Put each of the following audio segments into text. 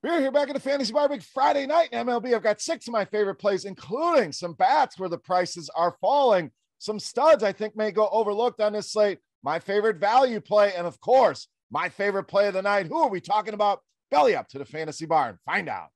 We're here back in the Fantasy Bar, big Friday night in MLB. I've got 6 of my favorite plays, including some bats where the prices are falling. Some studs I think may go overlooked on this slate. My favorite value play, and of course, my favorite play of the night. Who are we talking about? Belly up to the Fantasy Bar and find out.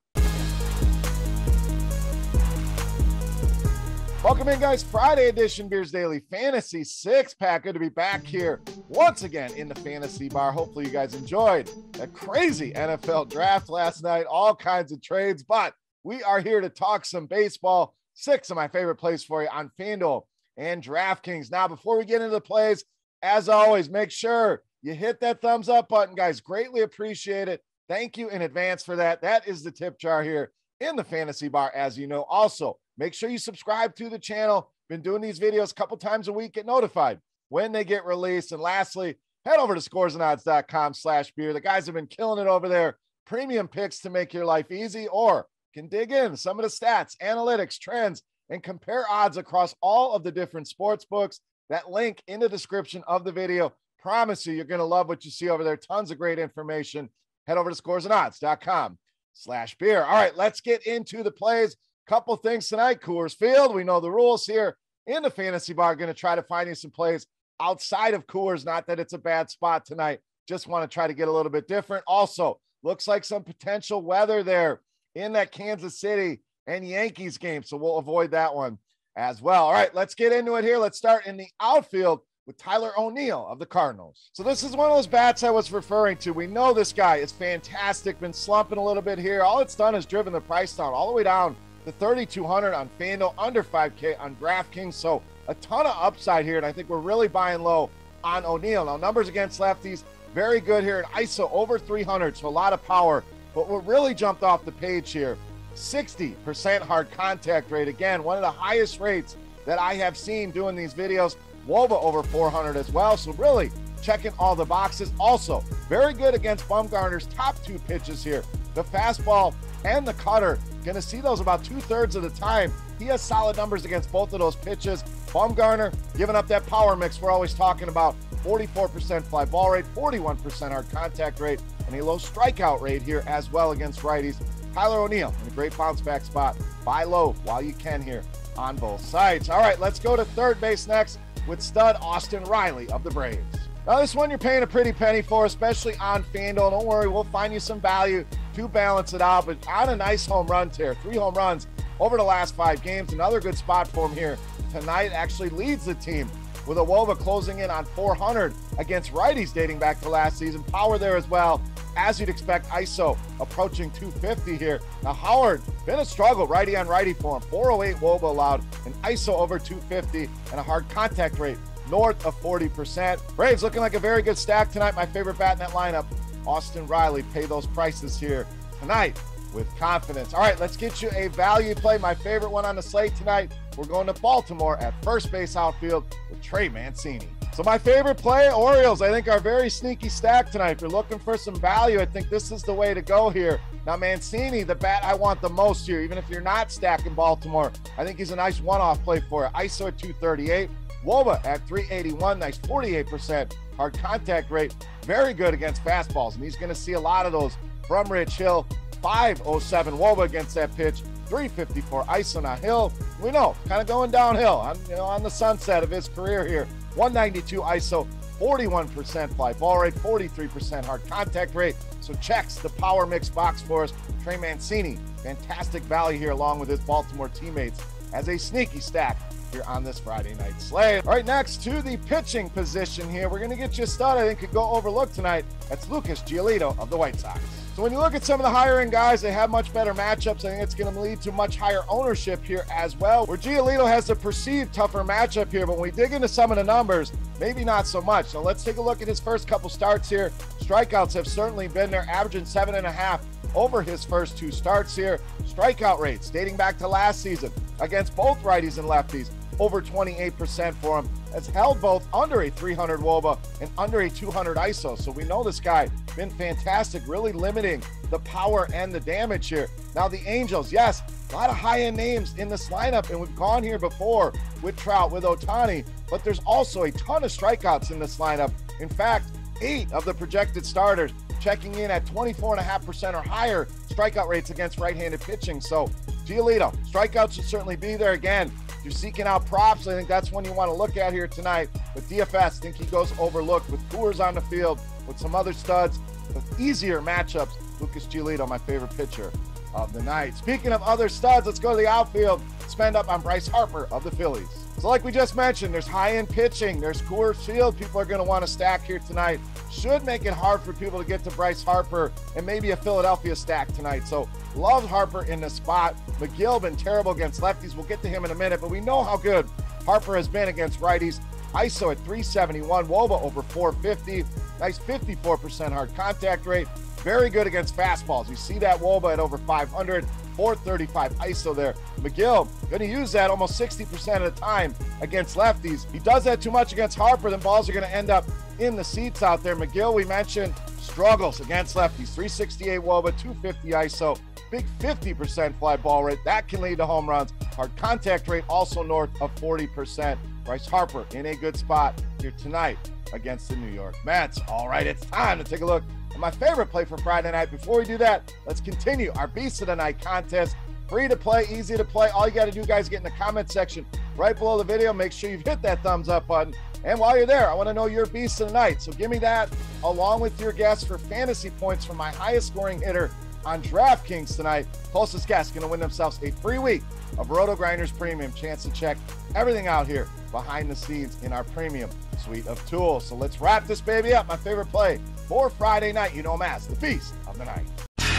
Welcome in, guys. Friday edition Beers Daily Fantasy 6-pack. Good to be back here once again in the Fantasy Bar. Hopefully you guys enjoyed a crazy NFL draft last night, all kinds of trades, but we are here to talk some baseball. 6 of my favorite plays for you on FanDuel and DraftKings. Now, before we get into the plays, as always, make sure you hit that thumbs up button, guys. Greatly appreciate it. Thank you in advance for that. That is the tip jar here in the Fantasy Bar, as you know. Also, make sure you subscribe to the channel. Been doing these videos a couple times a week. Get notified when they get released. And lastly, head over to scoresandodds.com/beer. The guys have been killing it over there. Premium picks to make your life easy, or can dig in some of the stats, analytics, trends, and compare odds across all of the different sports books. That link in the description of the video. Promise you, you're going to love what you see over there. Tons of great information. Head over to scoresandodds.com/beer. All right, let's get into the plays. Couple things tonight. Coors Field. We know the rules here in the Fantasy Bar. Going to try to find you some plays outside of Coors. Not that it's a bad spot tonight. Just want to try to get a little bit different. Also, looks like some potential weather there in that Kansas City and Yankees game. So we'll avoid that one as well. All right, let's get into it here. Let's start in the outfield with Tyler O'Neill of the Cardinals. So this is one of those bats I was referring to. We know this guy is fantastic. Been slumping a little bit here. All it's done is driven the price down all the way down to $3,200 on FanDuel, under $5K on DraftKings. So a ton of upside here, and I think we're really buying low on O'Neill. Now, numbers against lefties, very good here. An ISO over 300, so a lot of power. But what really jumped off the page here, 60% hard contact rate. Again, one of the highest rates that I have seen doing these videos. WOBA over 400 as well. So really checking all the boxes. Also, very good against Bumgarner's top 2 pitches here. The fastball and the cutter. Going to see those about 2/3 of the time. He has solid numbers against both of those pitches. Bumgarner giving up that power mix we're always talking about. 44% fly ball rate, 41% hard contact rate, and a low strikeout rate here as well against righties. Tyler O'Neill in a great bounce back spot. Buy low while you can here on both sides. All right, let's go to third base next with stud Austin Riley of the Braves. Now, this one you're paying a pretty penny for, especially on FanDuel. Don't worry, we'll find you some value to balance it out, but on a nice home run tear, 3 home runs over the last 5 games. Another good spot for him here tonight. Actually leads the team with a WOBA closing in on 400 against righties dating back to last season. Power there as well, as you'd expect. ISO approaching 250 here. Now, Howard, been a struggle righty on righty for him. 408 WOBA allowed, an ISO over 250, and a hard contact rate north of 40%. Braves looking like a very good stack tonight. My favorite bat in that lineup, Austin Riley. Pay those prices here tonight with confidence. All right, let's get you a value play. My favorite one on the slate tonight. We're going to Baltimore at first base outfield with Trey Mancini. So my favorite play, Orioles, I think are very sneaky stack tonight. If you're looking for some value, I think this is the way to go here. Now, Mancini, the bat I want the most here, even if you're not stacking Baltimore, I think he's a nice one-off play for it. ISO at 238. WOBA at 381, nice 48% hard contact rate. Very good against fastballs, and he's going to see a lot of those from Rich Hill. 507 WOBA against that pitch, 354 ISO. Now Hill, we know, kind of going downhill on the sunset of his career here. 192 ISO, 41% fly ball rate, 43% hard contact rate. So checks the power mix box for us. Trey Mancini, fantastic value here along with his Baltimore teammates as a sneaky stack here on this Friday night slate. All right, next to the pitching position here, we're going to get you a stud I think could go overlooked tonight. That's Lucas Giolito of the White Sox. So when you look at some of the higher end guys, they have much better matchups. I think it's going to lead to much higher ownership here as well, where Giolito has a perceived tougher matchup here, but when we dig into some of the numbers, maybe not so much. So let's take a look at his first couple starts here. Strikeouts have certainly been there, averaging 7.5 over his first 2 starts here. Strikeout rates dating back to last season against both righties and lefties, over 28% for him. Has held both under a 300 WOBA and under a 200 ISO. So we know this guy been fantastic, really limiting the power and the damage here. Now the Angels, yes, a lot of high-end names in this lineup, and we've gone here before with Trout, with Ohtani, but there's also a ton of strikeouts in this lineup. In fact, 8 of the projected starters checking in at 24.5% or higher strikeout rates against right-handed pitching. So Giolito, strikeouts should certainly be there. Again, if you're seeking out props, I think that's one you want to look at here tonight. But DFS, I think he goes overlooked with Coors on the field, with some other studs, with easier matchups. Lucas Giolito, my favorite pitcher of the night. Speaking of other studs, let's go to the outfield. Spend up on Bryce Harper of the Phillies. So like we just mentioned, there's high-end pitching. There's Coors Field. People are going to want to stack here tonight. Should make it hard for people to get to Bryce Harper and maybe a Philadelphia stack tonight. So love Harper in the spot. McGill been terrible against lefties. We'll get to him in a minute, but we know how good Harper has been against righties. ISO at 371, WOBA over 450. Nice 54% hard contact rate. Very good against fastballs. You see that WOBA at over 500, 435 ISO there. McGill going to use that almost 60% of the time against lefties. He does that too much against Harper, then balls are going to end up in the seats out there. McGill, we mentioned, struggles against lefties. 368 WOBA, 250 ISO, big 50% fly ball rate. That can lead to home runs. Hard contact rate also north of 40%. Bryce Harper in a good spot here tonight against the New York Mets. All right, it's time to take a look at my favorite play for Friday night. Before we do that, let's continue our Beast of the Night contest. Free to play, easy to play. All you got to do, guys, get in the comment section right below the video. Make sure you've hit that thumbs up button. And while you're there, I want to know your Beast of the Night. So give me that along with your guess for fantasy points from my highest scoring hitter on DraftKings tonight. Closest guess going to win themselves a free week of RotoGrinders Premium. Chance to check everything out here behind the scenes in our premium suite of tools. So let's wrap this baby up. My favorite play for Friday night, you know him as the Beast of the Night.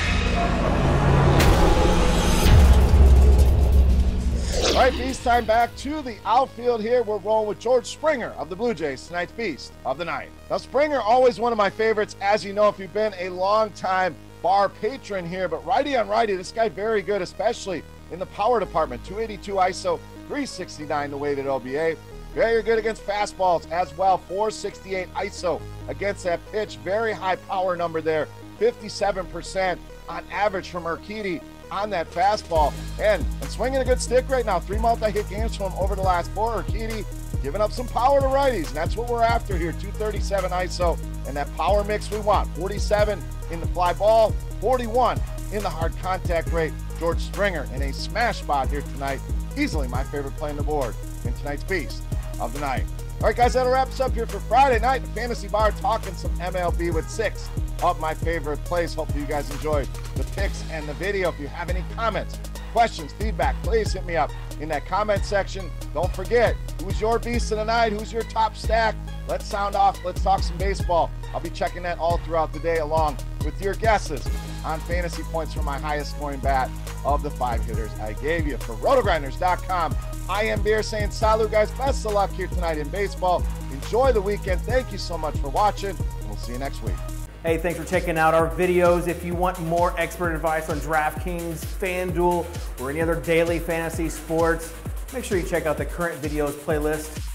All right, Beast time back to the outfield here. We're rolling with George Springer of the Blue Jays, tonight's Beast of the Night. Now, Springer, always one of my favorites, as you know, if you've been a long-time bar patron here, but righty on righty, this guy very good, especially in the power department. 282 ISO, 369 the weighted OBA. Very good against fastballs as well. 468 ISO against that pitch. Very high power number there. 57% on average from Urquidy on that fastball. And swinging a good stick right now. 3 multi-hit games from him over the last 4. Urquidy giving up some power to righties, and that's what we're after here. 237 ISO and that power mix we want. 47 in the fly ball, 41 in the hard contact rate. George Springer in a smash spot here tonight. Easily my favorite play on the board in tonight's Beast of the Night. All right, guys, that'll wrap us up here for Friday night. The Fantasy Bar talking some MLB with 6 of my favorite plays. Hopefully you guys enjoyed the picks and the video. If you have any comments, questions, feedback, please hit me up in that comment section. Don't forget, who's your Beast of the Night? Who's your top stack? Let's sound off. Let's talk some baseball. I'll be checking that all throughout the day along with your guesses on fantasy points from my highest scoring bat of the 5 hitters I gave you. For RotoGrinders.com, I am Beer saying salut, guys. Best of luck here tonight in baseball. Enjoy the weekend. Thank you so much for watching, and we'll see you next week. Hey, thanks for checking out our videos. If you want more expert advice on DraftKings, FanDuel, or any other daily fantasy sports, make sure you check out the current videos playlist